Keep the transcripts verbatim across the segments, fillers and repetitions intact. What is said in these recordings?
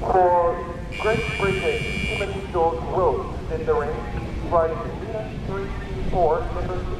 For Great Britain, Timothy George Rose is in the range, riding Lena three four number six.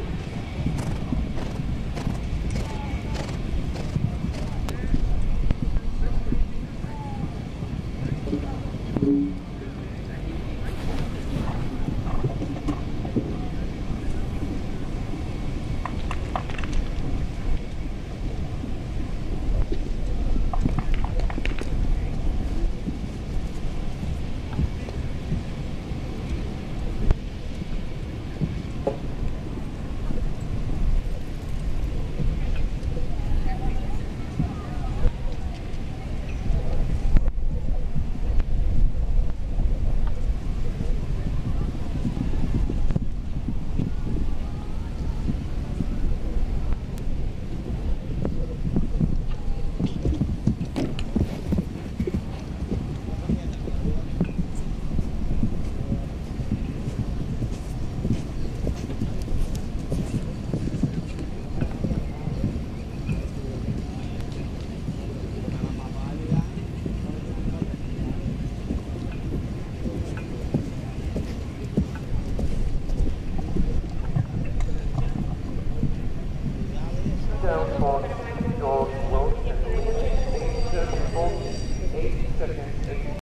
Down for